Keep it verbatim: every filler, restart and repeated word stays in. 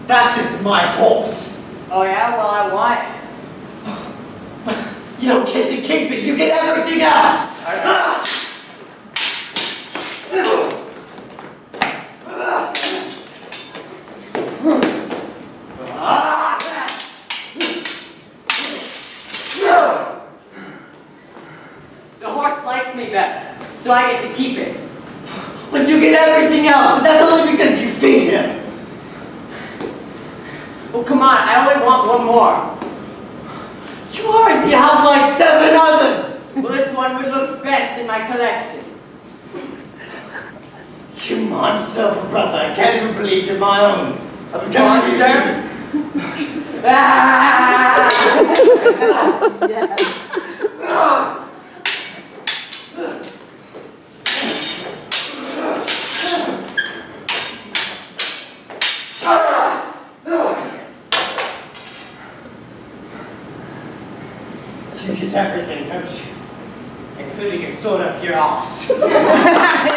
That is my horse. Oh yeah? Well, I want it. You don't get to keep it, you get everything else! The horse likes me better, so I get to keep it. But you get everything else, and that's only because you feed him. Well, come on, I only want one more. You already have like seven others! Well, this one would look best in my collection. You monster of a brother, I can't even believe you're my own. I'm Monster? Ah! Yes. You get everything, don't you? Including a sword up your ass.